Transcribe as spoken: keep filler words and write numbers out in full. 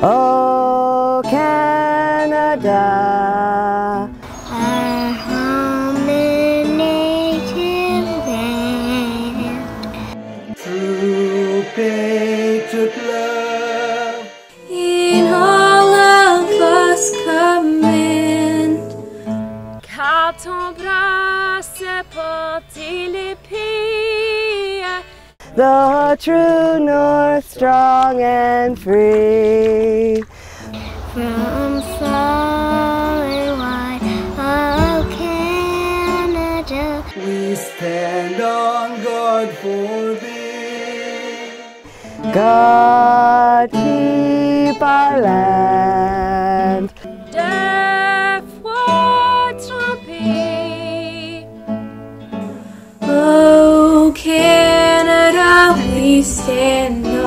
Oh, Canada, our home and native land. True patriot love in all of us command. Car ton bras se porte the true north, strong and free. From far and wide of Canada, we stand on guard for thee. God keep our land. Deux fois trompé. Oh, Canada, we stand